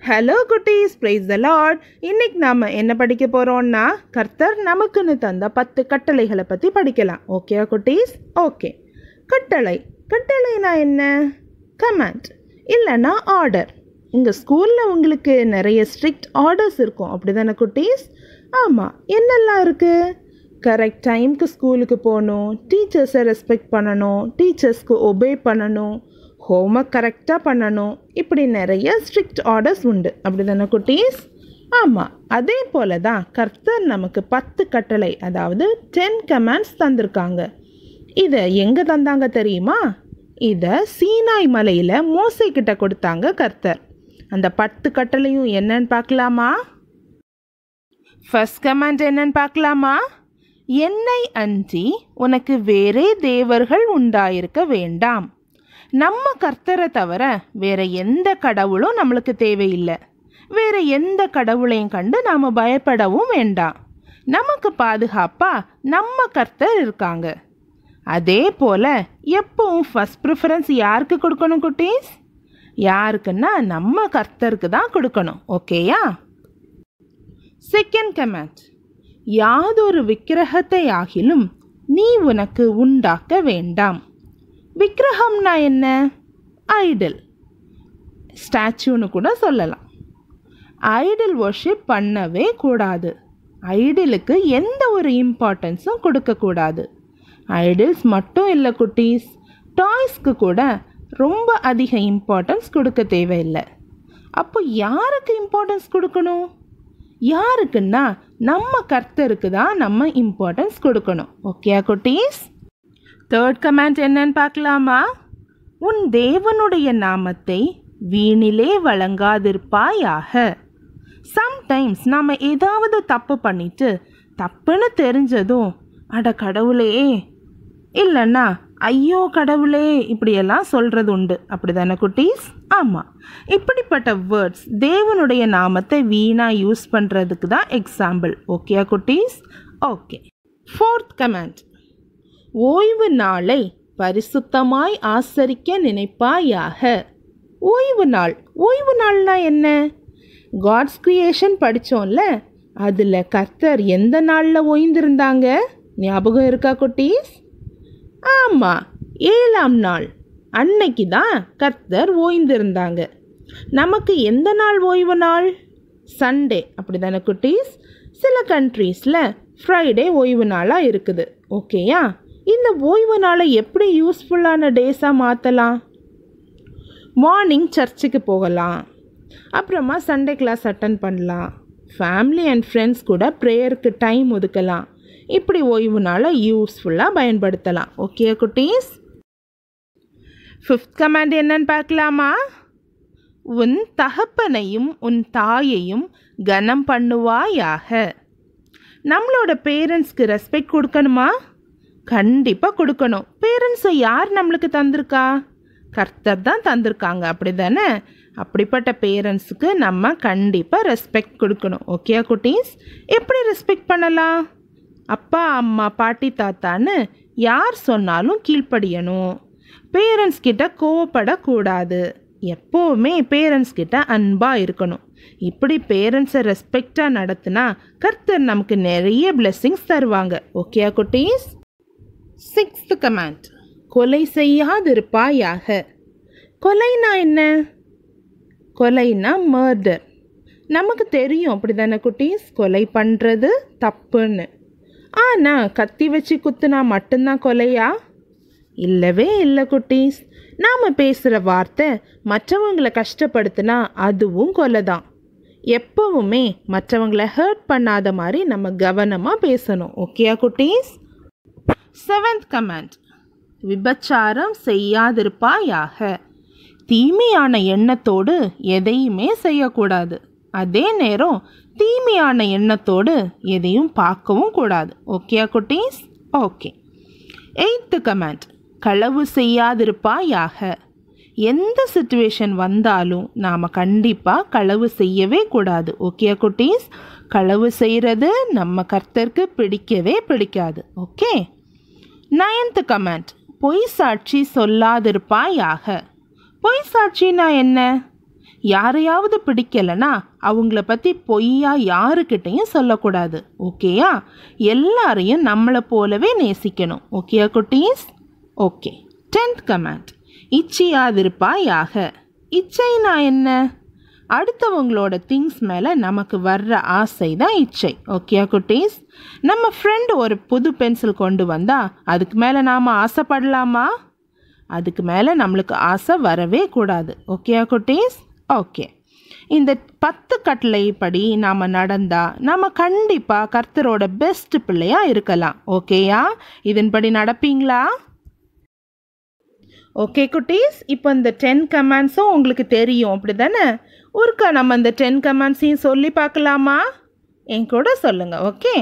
Hello குட்டீஸ், praise the Lord. இன்னைக்கு நாம் என்ன படிக்க போகிறோம்னா, கர்த்தர் நமக்குன்னு தந்த 10 கட்டளைகளை பற்றி படிக்கலாம். ஓகே குட்டீஸ்? ஓகே. கட்டளைனா என்ன? கமாண்ட் இல்லைன்னா ஆர்டர். இங்கே ஸ்கூலில் உங்களுக்கு நிறைய ஸ்ட்ரிக்ட் ஆர்டர்ஸ் இருக்கும், அப்படி தானே குட்டீஸ்? ஆமாம். என்னெல்லாம் இருக்குது? கரெக்ட் டைமுக்கு ஸ்கூலுக்கு போகணும், டீச்சர்ஸை ரெஸ்பெக்ட் பண்ணணும், டீச்சர்ஸ்க்கு ஒபே பண்ணணும், ஹோம்ஒர்க் கரெக்டாக பண்ணணும், இப்படி நிறைய ஸ்ட்ரிக்ட் ஆர்டர்ஸ் உண்டு, அப்படி தானே குட்டீஸ்? ஆமாம். அதே போல தான் கர்த்தர் நமக்கு 10 கட்டளை, அதாவது 10 கமாண்ட்ஸ் தந்திருக்காங்க. இதை எங்கே தந்தாங்க தெரியுமா? இதை சீனாய் மலையில் மோசே கிட்ட கொடுத்தாங்க கர்த்தர். அந்த 10 கட்டளையும் என்னன்னு பார்க்கலாமா? ஃபர்ஸ்ட் கமாண்ட் என்னன்னு பார்க்கலாமா? என்னை அன்றி உனக்கு வேறே தேவர்கள் உண்டாயிருக்க வேண்டாம். நம்ம கர்த்தரை தவிர வேற எந்த கடவுளும் நம்மளுக்கு தேவையில்லை. வேற எந்த கடவுளையும் கண்டு நாம் பயப்படவும் வேண்டாம். நமக்கு பாதுகாப்பாக நம்ம கர்த்தர் இருக்காங்க. அதே போல் எப்பவும் ஃபர்ஸ்ட் ப்ரிஃபரன்ஸ் யாருக்கு கொடுக்கணும் குட்டீஸ்? யாருக்குன்னா நம்ம கர்த்தருக்கு தான் கொடுக்கணும். ஓகேயா? செகண்ட் கமாண்ட், யாதொரு விக்கிரகத்தை ஆகிலும் நீ உனக்கு உண்டாக்க வேண்டாம். விக்கிரகம்னா என்ன? ஐடல், ஸ்டாச்சுன்னு கூட சொல்லலாம். ஐடல் வர்ஷிப் பண்ணவே கூடாது. ஐடலுக்கு எந்த ஒரு இம்பார்ட்டன்ஸும் கொடுக்கக்கூடாது. ஐடல்ஸ் மட்டும் இல்லை குட்டீஸ், டாய்ஸ்க்கு கூட ரொம்ப அதிக இம்பார்ட்டன்ஸ் கொடுக்க தேவையில்லை. அப்போ யாருக்கு இம்பார்ட்டன்ஸ் கொடுக்கணும்? யாருக்குன்னா நம்ம கர்த்தருக்கு தான் நம்ம இம்பார்ட்டன்ஸ் கொடுக்கணும். ஓகே குட்டீஸ்? தேர்ட் கமாண்ட் என்னன்னு பார்க்கலாமா? உன் தேவனுடைய நாமத்தை வீணிலே வழங்காதிருப்பாயாக. சம்டைம்ஸ் நாம் ஏதாவது தப்பு பண்ணிட்டு தப்புன்னு தெரிஞ்சதும் அட கடவுளே, இல்லைன்னா ஐயோ கடவுளே, இப்படியெல்லாம் சொல்கிறது உண்டு, அப்படி தானே குட்டீஸ்? ஆமாம். இப்படிப்பட்ட வேர்ட்ஸ் தேவனுடைய நாமத்தை வீணாக யூஸ் பண்ணுறதுக்கு தான் எக்ஸாம்பிள். ஓகே குட்டீஸ்? ஓகே. ஃபோர்த் கமாண்ட், ஓய்வு நாளை பரிசுத்தமாய் ஆசரிக்க நினைப்பாயாக. ஓய்வு நாள்னா என்ன? காட்ஸ் கிரியேஷன் படித்தோம்ல, அதில் கர்த்தர் எந்த நாளில் ஓய்ந்திருந்தாங்க? ஞாபகம் இருக்கா குட்டீஸ்? ஆமாம், 7ஆம் நாள் அன்னைக்கு தான் கர்த்தர் ஓய்ந்திருந்தாங்க. நமக்கு எந்த நாள் ஓய்வு நாள்? சண்டே, அப்படி தானே குட்டீஸ்? சில கண்ட்ரீஸில் ஃப்ரைடே ஓய்வு நாளாக இருக்குது. ஓகேயா? இந்த ஓய்வு நாளை எப்படி யூஸ்ஃபுல்லான டேஸாக மாற்றலாம்? மார்னிங் சர்ச்சுக்கு போகலாம், அப்புறமா சண்டே கிளாஸ் அட்டன் பண்ணலாம், ஃபேமிலி அண்ட் ஃப்ரெண்ட்ஸ் கூட ப்ரேயருக்கு டைம் ஒதுக்கலாம். இப்படி ஓய்வு நாளை யூஸ்ஃபுல்லாக பயன்படுத்தலாம். ஓகே குட்டீஸ்? ஃபிஃப்த் கமாண்ட் என்னன்னு பார்க்கலாமா? உன் தகப்பனையும் உன் தாயையும் கனம் பண்ணுவாயாக. நம்மளோட பேரண்ட்ஸ்க்கு ரெஸ்பெக்ட் கொடுக்கணுமா? கண்டிப்பாக கொடுக்கணும். பேரண்ட்ஸை யார் நம்மளுக்கு தந்திருக்கா? கர்த்தர் தான் தந்திருக்காங்க, அப்படி தானே? அப்படிப்பட்ட பேரண்ட்ஸுக்கு நம்ம கண்டிப்பாக ரெஸ்பெக்ட் கொடுக்கணும். ஓகே குட்டீஸ்? எப்படி ரெஸ்பெக்ட் பண்ணலாம்? அப்பா அம்மா பாட்டி தாத்தான்னு யார் சொன்னாலும் கீழ்ப்படியணும். பேரண்ட்ஸ் கிட்ட கோவப்படக்கூடாது. எப்போவுமே பேரண்ட்ஸ் கிட்ட அன்பாக இருக்கணும். இப்படி பேரண்ட்ஸை ரெஸ்பெக்டாக நடத்தினா கர்த்தர் நமக்கு நிறைய பிளெஸ்ஸிங்ஸ் தருவாங்க. ஓகே குட்டீஸ்? சிக்ஸ்த் கமாண்ட், கொலை செய்யாதிருப்பாயாக. கொலைனா என்ன? கொலைனா மர்டர். நமக்கு தெரியும், அப்படி தானே குட்டீஸ்? கொலை பண்ணுறது தப்புன்னு. ஆனால் கத்தி வச்சு குத்துனா மட்டும்தான் கொலையா? இல்லவே இல்லை குட்டீஸ். நாம் பேசுகிற வார்த்தை மற்றவங்களை கஷ்டப்படுத்தினா அதுவும் கொலை தான். எப்போவுமே மற்றவங்களை ஹர்ட் பண்ணாத மாதிரி நம்ம கவனமாக பேசணும். ஓகே குட்டீஸ்? செவன்த் கமாண்ட், விபச்சாரம் செய்யாதிருப்பாயாக. தீமையான எண்ணத்தோடு எதையுமே செய்யக்கூடாது. அதே நேரம் தீமையான எண்ணத்தோடு எதையும் பார்க்கவும் கூடாது. ஓகே குட்டீஸ்? ஓகே. எய்த்து கமாண்ட், களவு செய்யாதிருப்பாயாக. எந்த சிச்சுவேஷன் வந்தாலும் நாம் கண்டிப்பாக களவு செய்யவே கூடாது. ஓகே குட்டீஸ்? களவு செய்கிறது நம்ம கர்த்தருக்கு பிடிக்கவே பிடிக்காது. ஓகே. நைன்த் கமாண்ட், பொய் சாட்சி சொல்லாதிருப்பாயாக. பொய் சாட்சினா என்ன? யாரையாவது பிடிக்கலைன்னா அவங்கள பற்றி பொய்யா யாருக்கிட்டையும் சொல்லக்கூடாது. ஓகேயா? எல்லாரையும் நம்மளை போலவே நேசிக்கணும். ஓகேயா குட்டீஸ்? ஓகே. 10th command, இச்சையாதிருப்பாயாக. இச்சைனா என்ன? அடுத்தவங்களோட திங்ஸ் மேலே நமக்கு வர்ற ஆசை தான் இச்சை. ஓகேயா குட்டீஸ்? நம்ம ஃப்ரெண்டு ஒரு புது பென்சில் கொண்டு வந்தால் அதுக்கு மேலே நாம் ஆசைப்படலாமா? அதுக்கு மேலே நம்மளுக்கு ஆசை வரவே கூடாது. ஓகேயா குட்டீஸ்? ஓகே. இந்த 10 கட்டளைப்படி நாம் நடந்தால் நம்ம கண்டிப்பாக கர்த்தரோட பெஸ்ட் பிள்ளையாக இருக்கலாம். ஓகேயா? இதன்படி நடப்பீங்களா? ஓகே குட்டீஸ், இப்போ இந்த 10 கமாண்ட்ஸும் உங்களுக்கு தெரியும் அப்படி தானே? ஒருக்கா நம்ம இந்த 10 கமாண்ட்ஸையும் சொல்லி பார்க்கலாமா? என் கூட சொல்லுங்கள். ஓகே.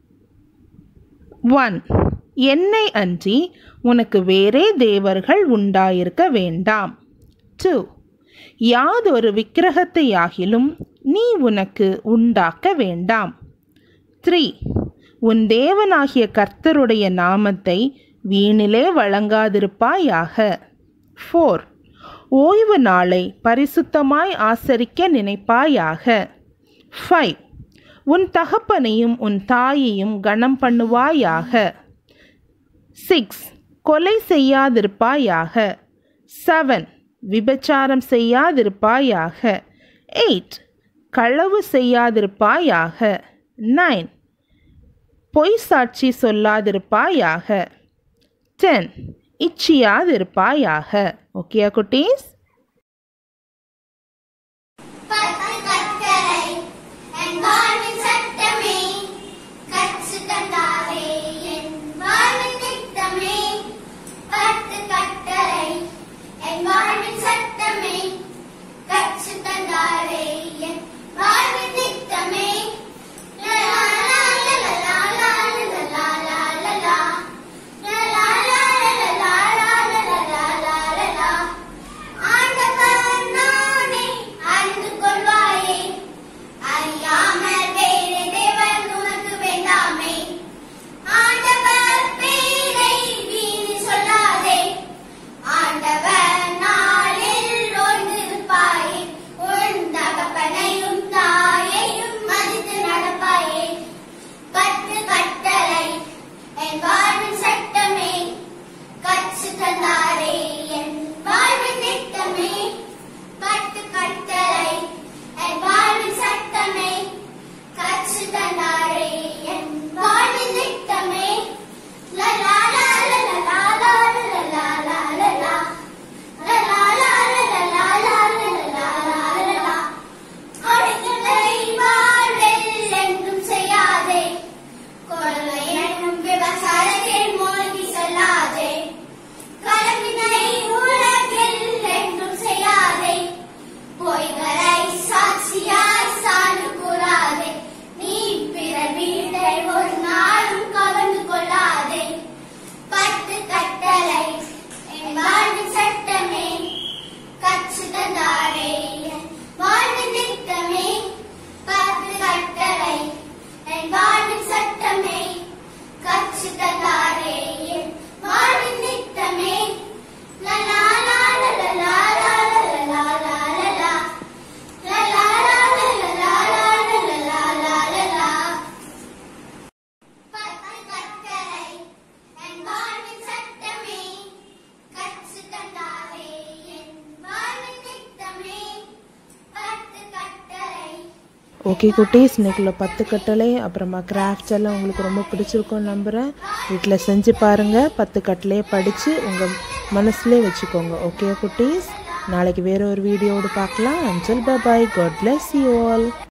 1. என்னை அன்றி உனக்கு வேறே தேவர்கள் உண்டாயிருக்க வேண்டாம். 2. யாதொரு விக்கிரகத்தையாகிலும் நீ உனக்கு உண்டாக்க வேண்டாம். 3. உன் தேவனாகிய கர்த்தருடைய நாமத்தை வீணிலே வழங்காதிருப்பாயாக. 4. ஓய்வு நாளை பரிசுத்தமாய் ஆசரிக்க நினைப்பாயாக. 5. உன் தகப்பனையும் உன் தாயையும் கனம் பண்ணுவாயாக. 6. கொலை செய்யாதிருப்பாயாக. 7. விபச்சாரம் செய்யாதிருப்பாயாக. 8. களவு செய்யாதிருப்பாயாக. 9. பொய் சாட்சி சொல்லாதிருப்பாயாக. 10. இச்சியாதிருப்பாயாக. ஓகேயா குட்டீஸ்? ஓகே குட்டீஸ், இன்றைக்குள்ள 10 கட்டளை அப்புறமா கிராஃப்ட்ஸ் எல்லாம் உங்களுக்கு ரொம்ப பிடிச்சிருக்கோன்னு நம்புகிறேன். வீட்டில் செஞ்சு பாருங்கள். 10 கட்டளையை படித்து உங்கள் மனசுலேயே வச்சுக்கோங்க. ஓகே குட்டீஸ், நாளைக்கு வேறு ஒரு வீடியோவோடு பார்க்கலாம். அஞ்சல் bye. God bless you all.